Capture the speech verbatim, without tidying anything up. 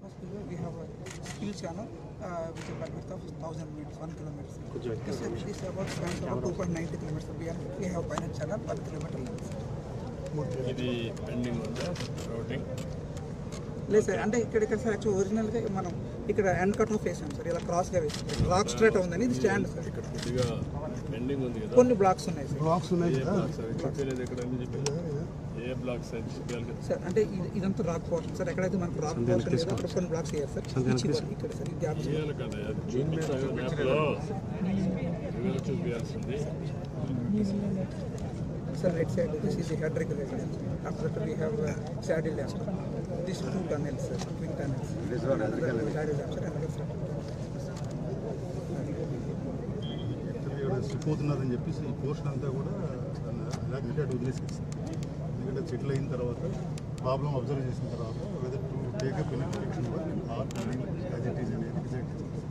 First, we have a steel channel uh, with a bandwidth of one thousand meters, one kilometer. This is this about spans about two point nine kilometers. Beyond we have pilot channel one kilometer length. ఇది pending ఉందా routing లేదు sir, అంటే ఇక్కడ ఇక్కడ sir actual ఒరిజినల్గా మనం ఇక్కడ end cut off వేసాం సార్, ఇలా క్రాస్గా వేసాం. రాక్ స్ట్రేట్ ఉందని ఇది స్టాండ్ సార్. ఇక్కడ కొద్దిగా పెండింగ్ ఉంది కదా, కొన్ని బ్లాక్స్ ఉన్నాయి సార్. బ్లాక్స్ ఉన్నాయి ఏ బ్లాక్స్ అవి చెప్పలేదు ఎక్కడ అని చెప్పారు. ఏ బ్లాక్స్ అని చెప్పాలి కదా సార్. అంటే ఇది ఇదంతా రాక్ పోర్షన్ సార్. ఎక్కడైతే మనకు రాక్ పోర్షన్ లేదో అక్కడ కొన్ని బ్లాక్స్ వేయాలి సార్. ఇక్కడ సార్ ఈ గ్యాప్ చేయాలి కదా, అది చూపించాలి మ్యాప్లో రివర్ చూపించాల్సింది. Sir, right side, this is the head regulator. After that, we have uh, saddle lamp. These two tunnels, sir, twin tunnels. This one is the saddle lamp, sir, another sir. పోతున్నారని చెప్పేసి ఈ portion అంతా కూడా అలాగే అటు వదిలేసేసి, ఎందుకంటే settle అయిన తర్వాత ప్రాబ్లం అబ్జర్వ్ చేసిన తర్వాత whether to take up in as it is అనేది డిసైడ్ చేస్తాం.